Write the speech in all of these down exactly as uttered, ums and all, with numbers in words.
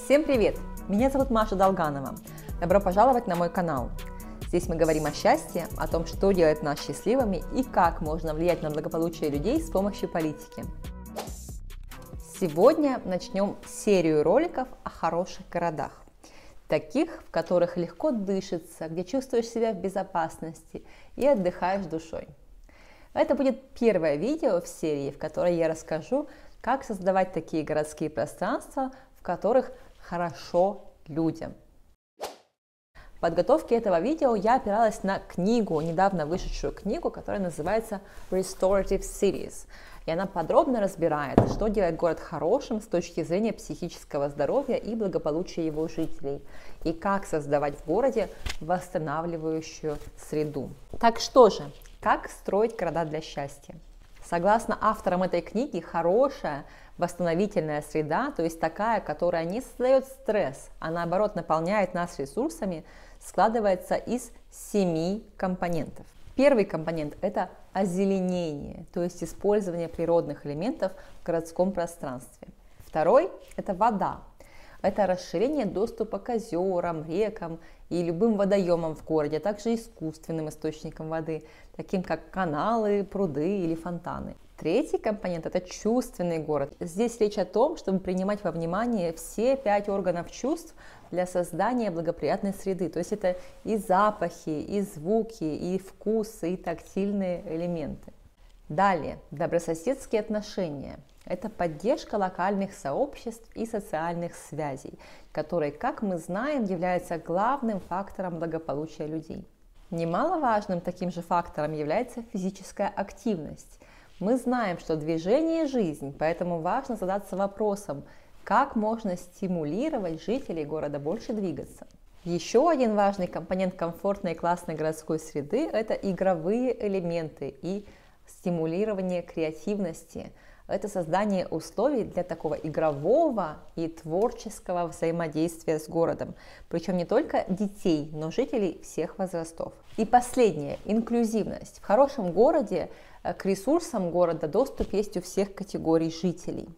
Всем привет! Меня зовут Маша Долганова. Добро пожаловать на мой канал. Здесь мы говорим о счастье, о том, что делает нас счастливыми и как можно влиять на благополучие людей с помощью политики. Сегодня начнем серию роликов о хороших городах. Таких, в которых легко дышится, где чувствуешь себя в безопасности и отдыхаешь душой. Это будет первое видео в серии, в которой я расскажу, как создавать такие городские пространства, в которых хорошо людям. В подготовке этого видео я опиралась на книгу, недавно вышедшую книгу, которая называется Restorative Cities. И она подробно разбирает, что делает город хорошим с точки зрения психического здоровья и благополучия его жителей, и как создавать в городе восстанавливающую среду. Так что же, как строить города для счастья? Согласно авторам этой книги, хорошая восстановительная среда, то есть такая, которая не создает стресс, а наоборот наполняет нас ресурсами, складывается из семи компонентов. Первый компонент – это озеленение, то есть использование природных элементов в городском пространстве. Второй – это вода. Это расширение доступа к озерам, рекам и любым водоемам в городе, а также искусственным источникам воды, таким как каналы, пруды или фонтаны. Третий компонент – это чувственный город. Здесь речь о том, чтобы принимать во внимание все пять органов чувств для создания благоприятной среды. То есть это и запахи, и звуки, и вкусы, и тактильные элементы. Далее, добрососедские отношения. Это поддержка локальных сообществ и социальных связей, которые, как мы знаем, являются главным фактором благополучия людей. Немаловажным таким же фактором является физическая активность. Мы знаем, что движение – жизнь, поэтому важно задаться вопросом, как можно стимулировать жителей города больше двигаться. Еще один важный компонент комфортной и классной городской среды – это игровые элементы и стимулирование креативности. Это создание условий для такого игрового и творческого взаимодействия с городом. Причем не только детей, но жителей всех возрастов. И последнее – инклюзивность. В хорошем городе к ресурсам города доступ есть у всех категорий жителей.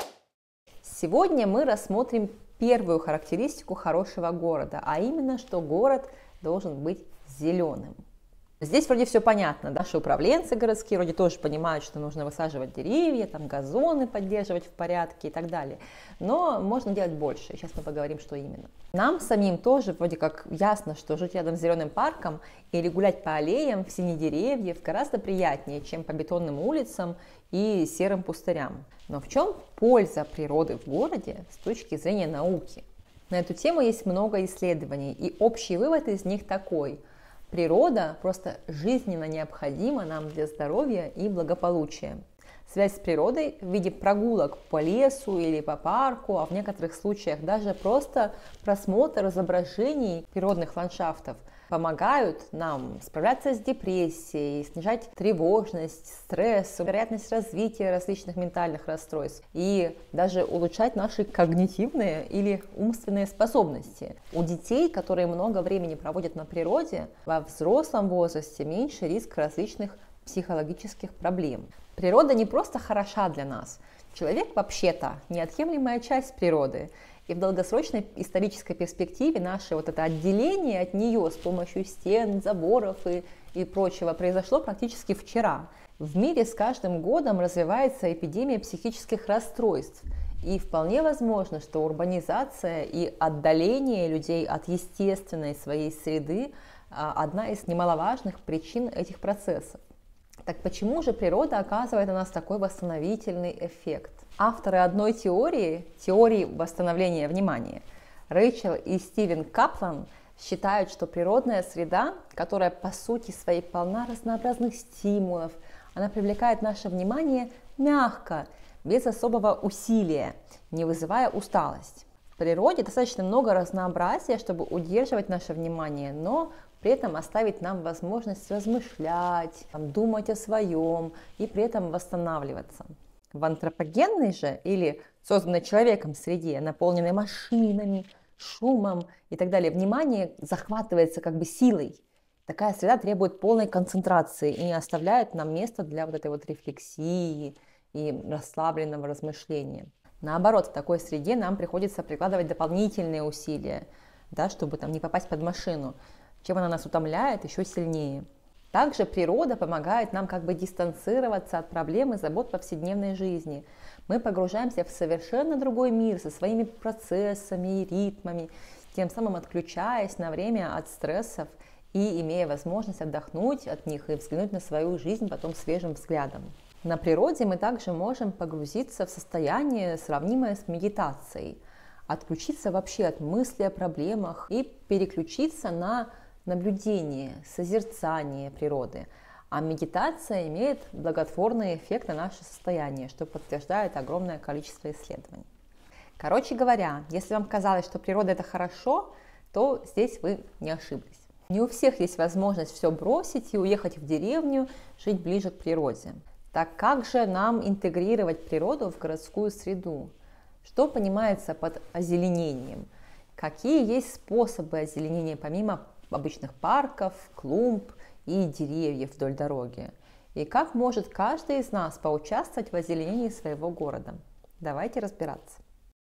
Сегодня мы рассмотрим первую характеристику хорошего города, а именно, что город должен быть зеленым. Здесь вроде все понятно, наши управленцы городские вроде тоже понимают, что нужно высаживать деревья, там газоны поддерживать в порядке и так далее. Но можно делать больше, сейчас мы поговорим, что именно. Нам самим тоже вроде как ясно, что жить рядом с зеленым парком или гулять по аллеям в сени деревьев гораздо приятнее, чем по бетонным улицам и серым пустырям. Но в чем польза природы в городе с точки зрения науки? На эту тему есть много исследований, и общий вывод из них такой – природа просто жизненно необходима нам для здоровья и благополучия. Связь с природой в виде прогулок по лесу или по парку, а в некоторых случаях даже просто просмотр изображений природных ландшафтов помогают нам справляться с депрессией, снижать тревожность, стресс, вероятность развития различных ментальных расстройств и даже улучшать наши когнитивные или умственные способности. У детей, которые много времени проводят на природе, во взрослом возрасте меньше риск различных психологических проблем. Природа не просто хороша для нас. Человек вообще-то неотъемлемая часть природы. И в долгосрочной исторической перспективе наше вот это отделение от нее с помощью стен, заборов и, и прочего произошло практически вчера. В мире с каждым годом развивается эпидемия психических расстройств. И вполне возможно, что урбанизация и отдаление людей от естественной своей среды – одна из немаловажных причин этих процессов. Так почему же природа оказывает на нас такой восстановительный эффект? Авторы одной теории, теории восстановления внимания, Рэйчел и Стивен Каплан, считают, что природная среда, которая по сути своей полна разнообразных стимулов, она привлекает наше внимание мягко, без особого усилия, не вызывая усталость. В природе достаточно много разнообразия, чтобы удерживать наше внимание, но при этом оставить нам возможность размышлять, думать о своем и при этом восстанавливаться. В антропогенной же или созданной человеком среде, наполненной машинами, шумом и так далее, внимание захватывается как бы силой. Такая среда требует полной концентрации и не оставляет нам места для вот этой вот рефлексии и расслабленного размышления. Наоборот, в такой среде нам приходится прикладывать дополнительные усилия, да, чтобы там не попасть под машину, чем она нас утомляет еще сильнее. Также природа помогает нам как бы дистанцироваться от проблем и забот повседневной жизни. Мы погружаемся в совершенно другой мир со своими процессами и ритмами, тем самым отключаясь на время от стрессов и имея возможность отдохнуть от них и взглянуть на свою жизнь потом свежим взглядом. На природе мы также можем погрузиться в состояние, сравнимое с медитацией, отключиться вообще от мыслей о проблемах и переключиться на наблюдение, созерцание природы. А медитация имеет благотворный эффект на наше состояние, что подтверждает огромное количество исследований. Короче говоря, если вам казалось, что природа это хорошо, то здесь вы не ошиблись. Не у всех есть возможность все бросить и уехать в деревню, жить ближе к природе. Так как же нам интегрировать природу в городскую среду? Что понимается под озеленением? Какие есть способы озеленения помимо обычных парков, клумб и деревьев вдоль дороги? И как может каждый из нас поучаствовать в озеленении своего города? Давайте разбираться.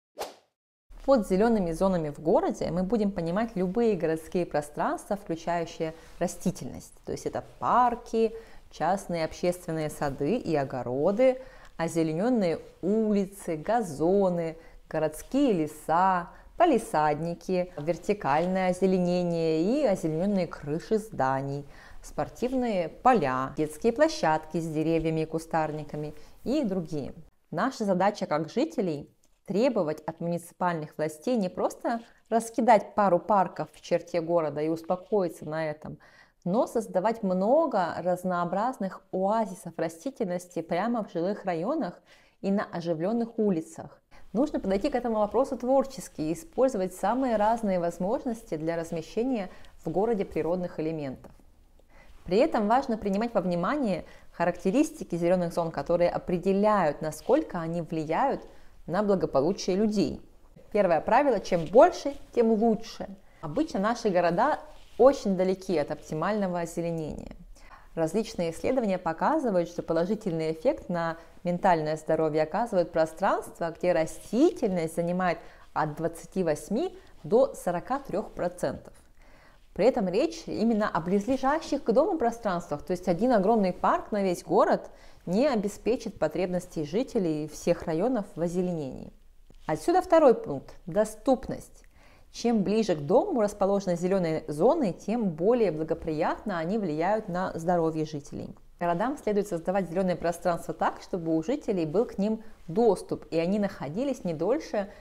Под зелеными зонами в городе мы будем понимать любые городские пространства, включающие растительность. То есть это парки, частные общественные сады и огороды, озелененные улицы, газоны, городские леса, палисадники, вертикальное озеленение и озелененные крыши зданий, спортивные поля, детские площадки с деревьями и кустарниками и другие. Наша задача как жителей – требовать от муниципальных властей не просто раскидать пару парков в черте города и успокоиться на этом, но создавать много разнообразных оазисов растительности прямо в жилых районах и на оживленных улицах. Нужно подойти к этому вопросу творчески и использовать самые разные возможности для размещения в городе природных элементов. При этом важно принимать во внимание характеристики зеленых зон, которые определяют, насколько они влияют на благополучие людей. Первое правило – чем больше, тем лучше. Обычно наши города очень далеки от оптимального озеленения. Различные исследования показывают, что положительный эффект на ментальное здоровье оказывают пространства, где растительность занимает от двадцати восьми до сорока трёх процентов. При этом речь именно о близлежащих к дому пространствах, то есть один огромный парк на весь город не обеспечит потребностей жителей всех районов в озеленении. Отсюда второй пункт – доступность. Чем ближе к дому расположены зеленые зоны, тем более благоприятно они влияют на здоровье жителей. Городам следует создавать зеленые пространства так, чтобы у жителей был к ним доступ, и они находились не дольше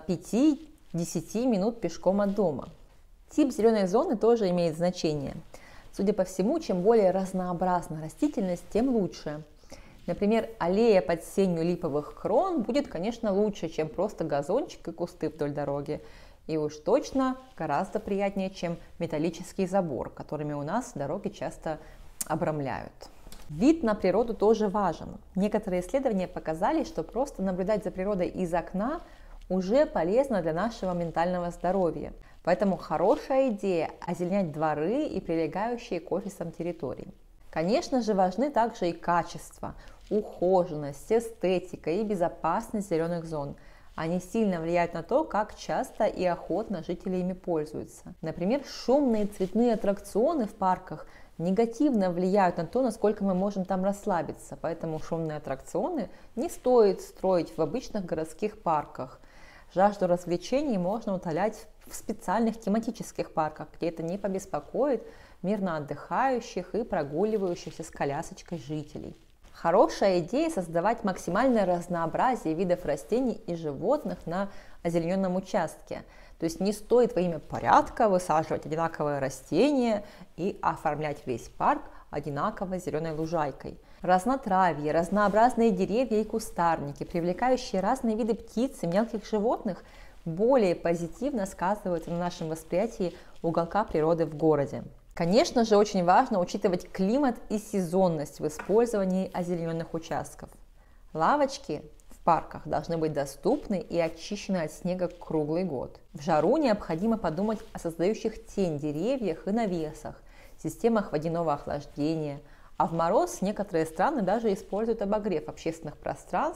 пяти-десяти минут пешком от дома. Тип зеленой зоны тоже имеет значение. Судя по всему, чем более разнообразна растительность, тем лучше. Например, аллея под сенью липовых крон будет, конечно, лучше, чем просто газончик и кусты вдоль дороги. И уж точно гораздо приятнее, чем металлический забор, которыми у нас дороги часто обрамляют. Вид на природу тоже важен. Некоторые исследования показали, что просто наблюдать за природой из окна уже полезно для нашего ментального здоровья. Поэтому хорошая идея – озеленять дворы и прилегающие к офисам территории. Конечно же, важны также и качество, ухоженность, эстетика и безопасность зеленых зон. Они сильно влияют на то, как часто и охотно жители ими пользуются. Например, шумные цветные аттракционы в парках негативно влияют на то, насколько мы можем там расслабиться. Поэтому шумные аттракционы не стоит строить в обычных городских парках. Жажду развлечений можно утолять в специальных тематических парках, где это не побеспокоит мирно отдыхающих и прогуливающихся с колясочкой жителей. Хорошая идея создавать максимальное разнообразие видов растений и животных на озелененном участке. То есть не стоит во имя порядка высаживать одинаковые растения и оформлять весь парк одинаковой зеленой лужайкой. Разнотравье, разнообразные деревья и кустарники, привлекающие разные виды птиц и мелких животных, более позитивно сказываются на нашем восприятии уголка природы в городе. Конечно же, очень важно учитывать климат и сезонность в использовании озелененных участков. Лавочки в парках должны быть доступны и очищены от снега круглый год. В жару необходимо подумать о создающих тень деревьях и навесах, системах водяного охлаждения, а в мороз некоторые страны даже используют обогрев общественных пространств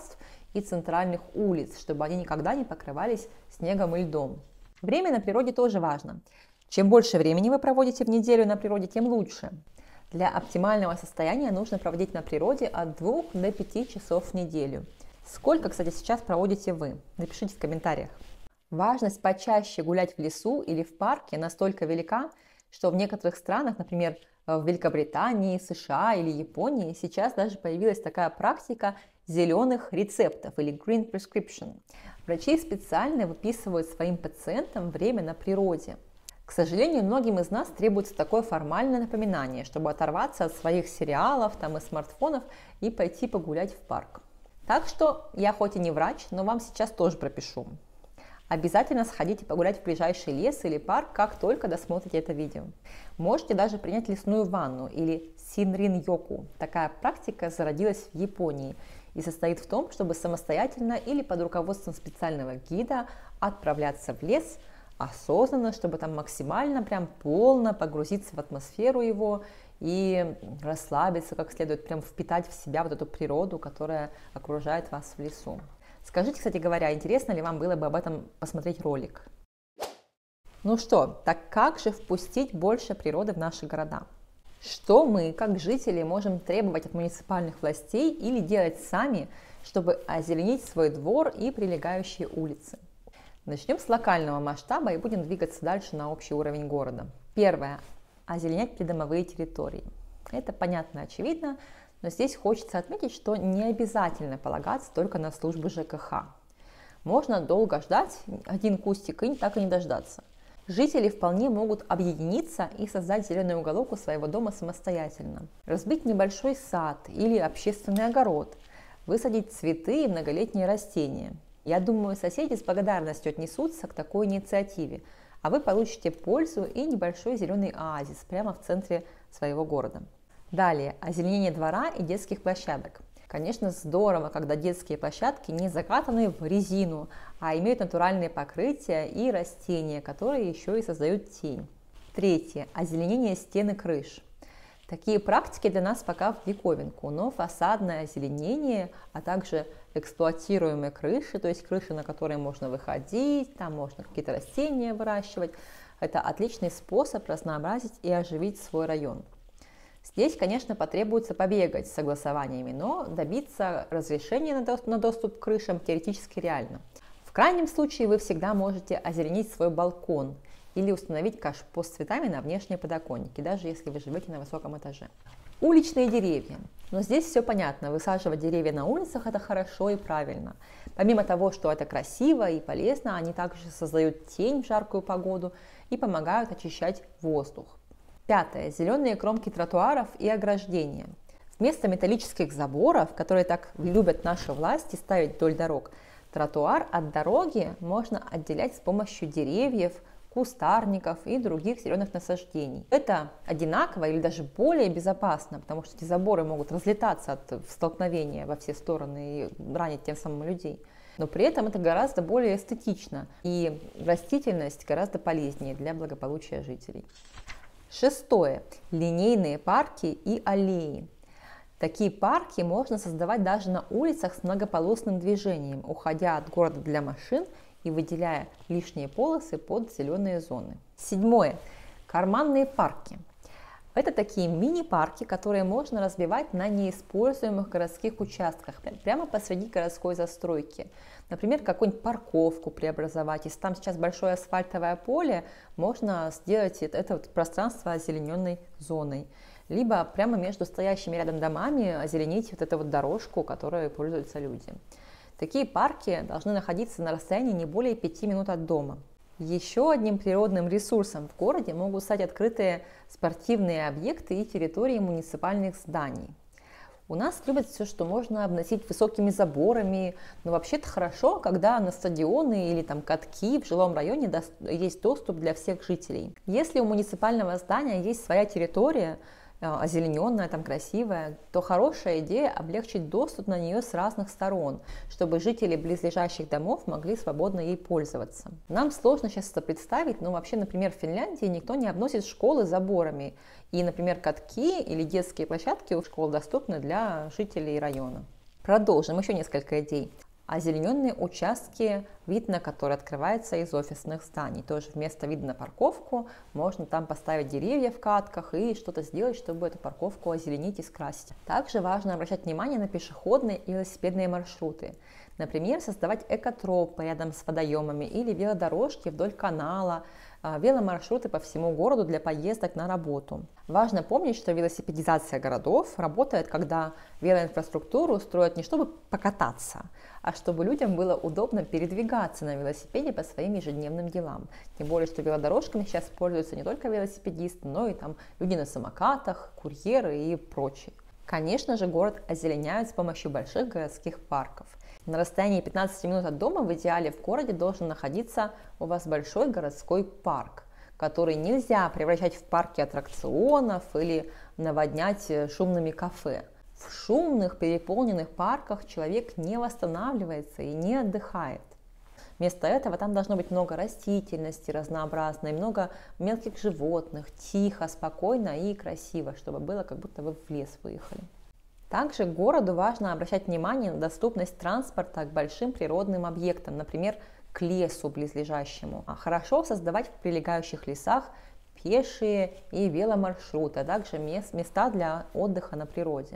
и центральных улиц, чтобы они никогда не покрывались снегом и льдом. Время на природе тоже важно. Чем больше времени вы проводите в неделю на природе, тем лучше. Для оптимального состояния нужно проводить на природе от двух до пяти часов в неделю. Сколько, кстати, сейчас проводите вы? Напишите в комментариях. Важность почаще гулять в лесу или в парке настолько велика, что в некоторых странах, например, в Великобритании, США или Японии, сейчас даже появилась такая практика зеленых рецептов или green prescription. Врачи специально выписывают своим пациентам время на природе. К сожалению, многим из нас требуется такое формальное напоминание, чтобы оторваться от своих сериалов там, и смартфонов и пойти погулять в парк. Так что я хоть и не врач, но вам сейчас тоже пропишу. Обязательно сходите погулять в ближайший лес или парк, как только досмотрите это видео. Можете даже принять лесную ванну или синрин-йоку. Такая практика зародилась в Японии и состоит в том, чтобы самостоятельно или под руководством специального гида отправляться в лес осознанно, чтобы там максимально, прям полно погрузиться в атмосферу его и расслабиться как следует, прям впитать в себя вот эту природу, которая окружает вас в лесу. Скажите, кстати говоря, интересно ли вам было бы об этом посмотреть ролик? Ну что, так как же впустить больше природы в наши города? Что мы, как жители, можем требовать от муниципальных властей или делать сами, чтобы озеленить свой двор и прилегающие улицы? Начнем с локального масштаба и будем двигаться дальше на общий уровень города. Первое. Озеленять придомовые территории. Это понятно, очевидно. Но здесь хочется отметить, что не обязательно полагаться только на службы ЖКХ. Можно долго ждать один кустик и так и не дождаться. Жители вполне могут объединиться и создать зеленый уголок у своего дома самостоятельно. Разбить небольшой сад или общественный огород, высадить цветы и многолетние растения. Я думаю, соседи с благодарностью отнесутся к такой инициативе, а вы получите пользу и небольшой зеленый оазис прямо в центре своего города. Далее, озеленение двора и детских площадок. Конечно, здорово, когда детские площадки не закатаны в резину, а имеют натуральные покрытия и растения, которые еще и создают тень. Третье. Озеленение стен и крыш. Такие практики для нас пока в диковинку, но фасадное озеленение, а также эксплуатируемые крыши, то есть крыши, на которые можно выходить, там можно какие-то растения выращивать, это отличный способ разнообразить и оживить свой район. Здесь, конечно, потребуется побегать с согласованиями, но добиться разрешения на доступ к крышам теоретически реально. В крайнем случае вы всегда можете озеленить свой балкон или установить кашпо с цветами на внешние подоконники, даже если вы живете на высоком этаже. Уличные деревья. Но здесь все понятно, высаживать деревья на улицах – это хорошо и правильно. Помимо того, что это красиво и полезно, они также создают тень в жаркую погоду и помогают очищать воздух. Пятое. Зеленые кромки тротуаров и ограждения. Вместо металлических заборов, которые так любят наши власти ставить вдоль дорог, тротуар от дороги можно отделять с помощью деревьев, кустарников и других зеленых насаждений. Это одинаково или даже более безопасно, потому что эти заборы могут разлетаться от столкновения во все стороны и ранить тем самым людей. Но при этом это гораздо более эстетично, и растительность гораздо полезнее для благополучия жителей. Шестое. Линейные парки и аллеи. Такие парки можно создавать даже на улицах с многополосным движением, уходя от города для машин и выделяя лишние полосы под зеленые зоны. Седьмое. Карманные парки. Это такие мини-парки, которые можно разбивать на неиспользуемых городских участках, прямо посреди городской застройки. Например, какую-нибудь парковку преобразовать. Если там сейчас большое асфальтовое поле, можно сделать это вот пространство озелененной зоной. Либо прямо между стоящими рядом домами озеленить вот эту вот дорожку, которой пользуются люди. Такие парки должны находиться на расстоянии не более пяти минут от дома. Еще одним природным ресурсом в городе могут стать открытые спортивные объекты и территории муниципальных зданий. У нас любят все, что можно обносить высокими заборами, но вообще-то хорошо, когда на стадионы или там катки в жилом районе есть доступ для всех жителей. Если у муниципального здания есть своя территория, озелененная, там красивая, то хорошая идея облегчить доступ на нее с разных сторон, чтобы жители близлежащих домов могли свободно ей пользоваться. Нам сложно сейчас это представить, но вообще, например, в Финляндии никто не обносит школы заборами, и, например, катки или детские площадки у школ доступны для жителей района. Продолжим еще несколько идей. озелененные участки, вид на которые открывается из офисных зданий. Тоже вместо вида на парковку можно там поставить деревья в катках и что-то сделать, чтобы эту парковку озеленить и скрасить. Также важно обращать внимание на пешеходные и велосипедные маршруты. Например, создавать экотропы рядом с водоемами или велодорожки вдоль канала, веломаршруты по всему городу для поездок на работу. Важно помнить, что велосипедизация городов работает, когда велоинфраструктуру строят не чтобы покататься, а чтобы людям было удобно передвигаться на велосипеде по своим ежедневным делам. Тем более, что велодорожками сейчас пользуются не только велосипедисты, но и там люди на самокатах, курьеры и прочие. Конечно же, город озеленяют с помощью больших городских парков. На расстоянии пятнадцати минут от дома в идеале в городе должен находиться у вас большой городской парк, который нельзя превращать в парки аттракционов или наводнять шумными кафе. В шумных, переполненных парках человек не восстанавливается и не отдыхает. Вместо этого там должно быть много растительности разнообразной, много мелких животных, тихо, спокойно и красиво, чтобы было, как будто вы в лес выехали. Также городу важно обращать внимание на доступность транспорта к большим природным объектам, например, к лесу близлежащему. А хорошо создавать в прилегающих лесах пешие и веломаршруты, а также места для отдыха на природе.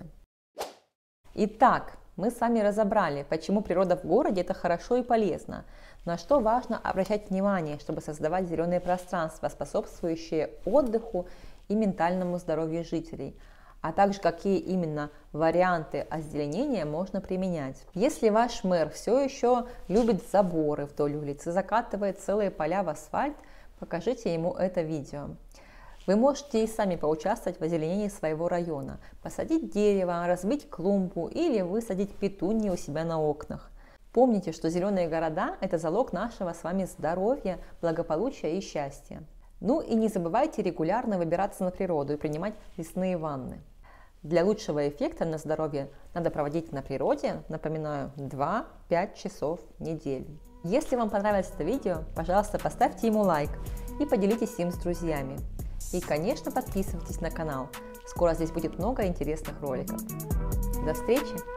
Итак, мы с вами разобрали, почему природа в городе – это хорошо и полезно, на что важно обращать внимание, чтобы создавать зеленые пространства, способствующие отдыху и ментальному здоровью жителей, а также какие именно варианты озеленения можно применять. Если ваш мэр все еще любит заборы вдоль улицы, закатывает целые поля в асфальт, покажите ему это видео. Вы можете и сами поучаствовать в озеленении своего района, посадить дерево, разбить клумбу или высадить петунии у себя на окнах. Помните, что зеленые города – это залог нашего с вами здоровья, благополучия и счастья. Ну и не забывайте регулярно выбираться на природу и принимать лесные ванны. Для лучшего эффекта на здоровье надо проводить на природе, напоминаю, два-пять часов в неделю. Если вам понравилось это видео, пожалуйста, поставьте ему лайк и поделитесь им с друзьями. И, конечно, подписывайтесь на канал. Скоро здесь будет много интересных роликов. До встречи!